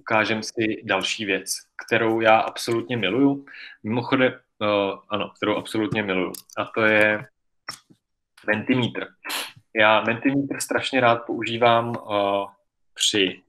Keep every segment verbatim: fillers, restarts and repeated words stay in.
ukážeme si další věc, kterou já absolutně miluju. Mimochodem, uh, ano, kterou absolutně miluju. A to je Mentimeter. Já Mentimeter strašně rád používám uh, při,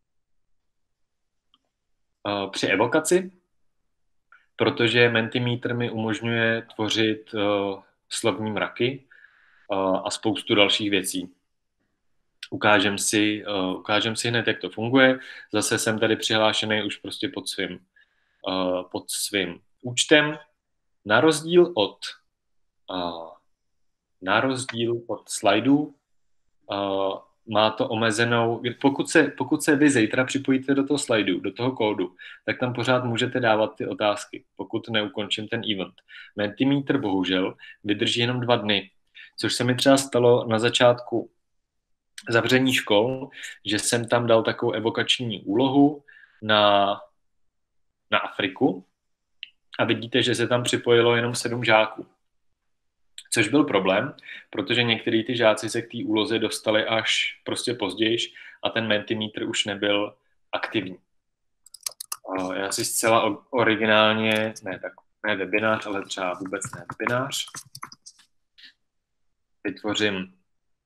uh, při evokaci, protože Mentimeter mi umožňuje tvořit uh, slovní mraky uh, a spoustu dalších věcí. Ukážem si, uh, ukážem si hned, jak to funguje. Zase jsem tady přihlášený už prostě pod svým, uh, pod svým účtem. Na rozdíl od uh, na rozdíl od slajdů uh, má to omezenou, pokud se, pokud se vy zítra připojíte do toho slajdu, do toho kódu, tak tam pořád můžete dávat ty otázky, pokud neukončím ten event. Mentimeter bohužel vydrží jenom dva dny, což se mi třeba stalo na začátku zavření škol, že jsem tam dal takovou evokační úlohu na, na Afriku a vidíte, že se tam připojilo jenom sedm žáků. Což byl problém, protože některý ty žáci se k té úloze dostali až prostě později a ten Mentimeter už nebyl aktivní. Já si zcela originálně, ne, tak, ne webinář, ale třeba vůbec ne webinář, vytvořím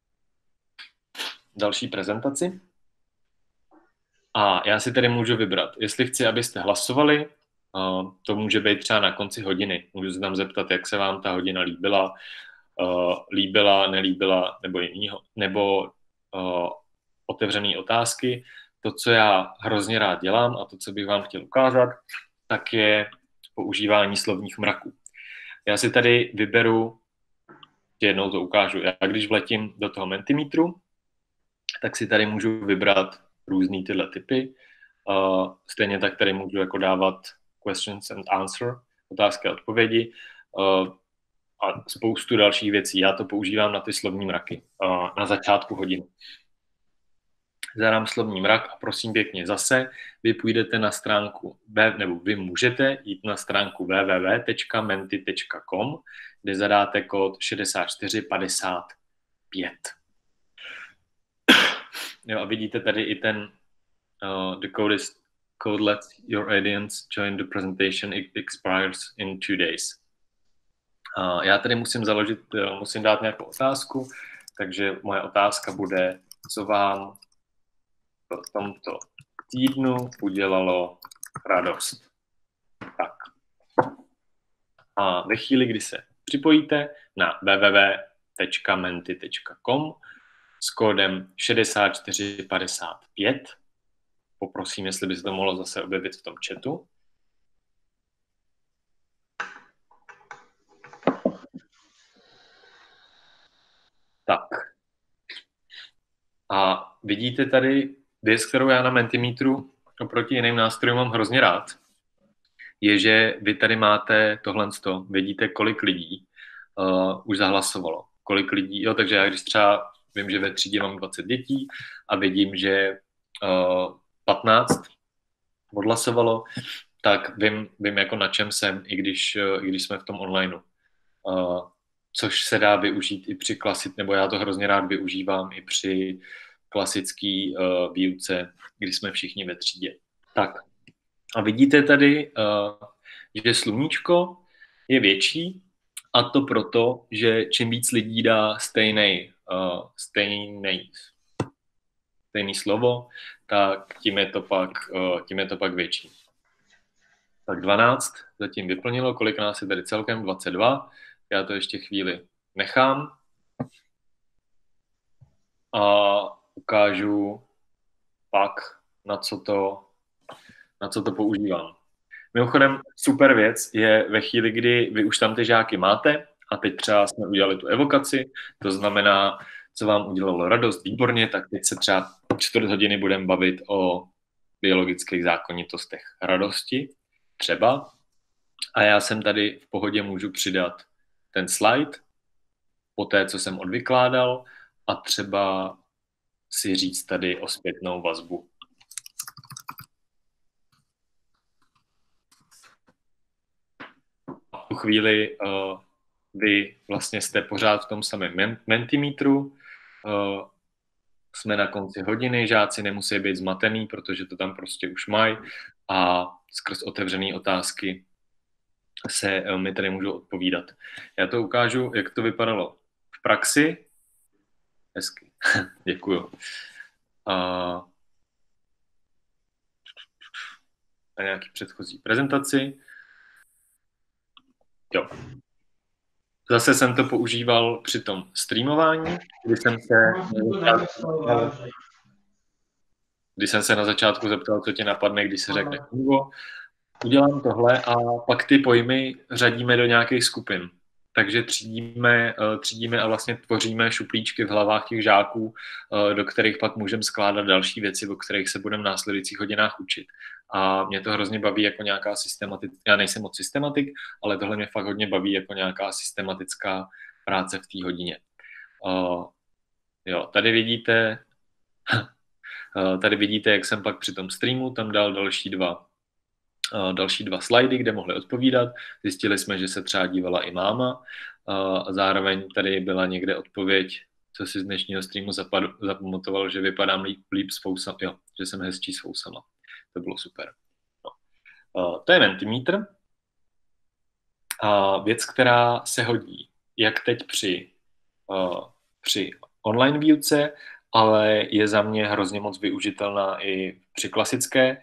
další prezentaci. A já si tady můžu vybrat, jestli chci, abyste hlasovali, to může být třeba na konci hodiny. Můžu se tam zeptat, jak se vám ta hodina líbila, líbila, nelíbila, nebo jinýho, nebo otevřené otázky. To, co já hrozně rád dělám a to, co bych vám chtěl ukázat, tak je používání slovních mraků. Já si tady vyberu, jednou to ukážu, já když vletím do toho Mentimetru, tak si tady můžu vybrat různý tyhle typy. Uh, stejně tak tady můžu jako dávat questions and answer, otázky a odpovědi uh, a spoustu dalších věcí. Já to používám na ty slovní mraky uh, na začátku hodiny. Zadám slovní mrak a prosím pěkně zase, vy půjdete na stránku, nebo vy můžete jít na stránku w w w tečka menti tečka com, kde zadáte kód šedesát čtyři padesát pět. Jo, a vidíte tady i ten uh, the code is code lets your audience join the presentation, it expires in two days. Uh, já tady musím založit, uh, musím dát nějakou otázku, takže moje otázka bude, co vám v tomto týdnu udělalo radost. Tak. A ve chvíli, kdy se připojíte na w w w tečka menti tečka com s kódem šedesát čtyři padesát pět, poprosím, jestli by se to mohlo zase objevit v tom chatu. Tak. A vidíte tady věc, kterou já na Mentimetru oproti jiným nástrojům mám hrozně rád, je, že vy tady máte tohle sto, vidíte, kolik lidí uh, už zahlasovalo, kolik lidí, jo, takže já když třeba vím, že ve třídě mám dvacet dětí a vidím, že uh, patnáct odhlasovalo, tak vím, vím jako na čem jsem, i když, uh, i když jsme v tom onlineu. Uh, což se dá využít i při klasit, nebo já to hrozně rád využívám i při klasický uh, výuce, kdy jsme všichni ve třídě. Tak. A vidíte tady, uh, že sluníčko je větší, a to proto, že čím víc lidí dá stejný, uh, stejný, stejný slovo, tak tím je to pak, uh, tím je to pak větší. Tak dvanáct zatím vyplnilo, kolik nás je tady celkem? dvacet dva. Já to ještě chvíli nechám a ukážu pak, na co to, na co to používám. Mimochodem, super věc je ve chvíli, kdy vy už tam ty žáky máte a teď třeba jsme udělali tu evokaci, to znamená, co vám udělalo radost, výborně, tak teď se třeba čtvrt hodiny budeme bavit o biologických zákonitostech radosti, třeba. A já jsem tady v pohodě můžu přidat ten slide po té, co jsem odvykládal a třeba si říct tady o zpětnou vazbu. A v tu chvíli uh, vy vlastně jste pořád v tom samém Mentimetru, uh, jsme na konci hodiny, žáci nemusí být zmatený, protože to tam prostě už mají a skrz otevřené otázky se mi tady můžou odpovídat. Já to ukážu, jak to vypadalo v praxi. Hezky, děkuju. A na nějaký předchozí prezentaci. Jo. Zase jsem to používal při tom streamování, kdy jsem se kdy jsem se na začátku zeptal, co tě napadne, když se řekne Kongo. Udělám tohle a pak ty pojmy řadíme do nějakých skupin. Takže třídíme, třídíme a vlastně tvoříme šuplíčky v hlavách těch žáků, do kterých pak můžeme skládat další věci, o kterých se budeme v následujících hodinách učit. A mě to hrozně baví jako nějaká systematická, já nejsem moc systematik, ale tohle mě fakt hodně baví jako nějaká systematická práce v té hodině. Uh, jo, tady vidíte, tady vidíte, jak jsem pak při tom streamu tam dal další dva další dva slajdy, kde mohli odpovídat. Zjistili jsme, že se třeba dívala i máma a zároveň tady byla někde odpověď, co si z dnešního streamu zapamatoval, že vypadám líp, líp s fousama, jo, že jsem hezčí s fousama. To bylo super. No. To je Mentimeter. A věc, která se hodí jak teď při, při online výuce, ale je za mě hrozně moc využitelná i při klasické.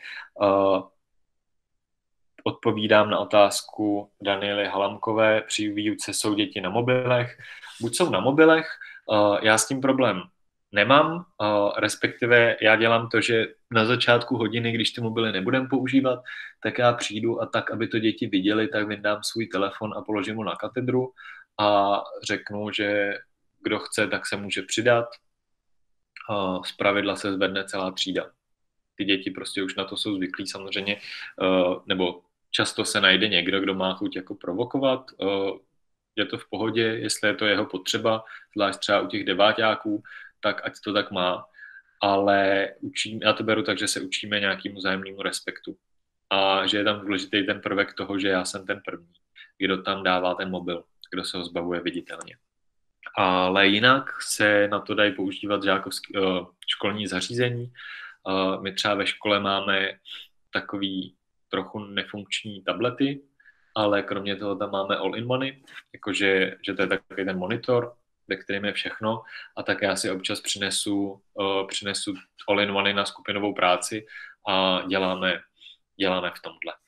Odpovídám na otázku Daniely Halamkové. Při výuce jsou děti na mobilech. Buď jsou na mobilech, já s tím problém nemám, respektive já dělám to, že na začátku hodiny, když ty mobily nebudem používat, tak já přijdu a tak, aby to děti viděli, tak vydám svůj telefon a položím ho na katedru a řeknu, že kdo chce, tak se může přidat. Zpravidla se zvedne celá třída. Ty děti prostě už na to jsou zvyklí samozřejmě, nebo často se najde někdo, kdo má chuť jako provokovat. Je to v pohodě, jestli je to jeho potřeba, zvlášť třeba u těch deváťáků, tak ať to tak má. Ale učím, já to beru tak, že se učíme nějakému vzájemnému respektu. A že je tam důležitý ten prvek toho, že já jsem ten první, kdo tam dává ten mobil, kdo se ho zbavuje viditelně. Ale jinak se na to dají používat žákovský, školní zařízení. My třeba ve škole máme takový trochu nefunkční tablety, ale kromě toho tam máme all-in-one, jakože že to je takový ten monitor, ve kterém je všechno, a tak já si občas přinesu, uh, přinesu all-in-one na skupinovou práci a děláme, děláme v tomhle.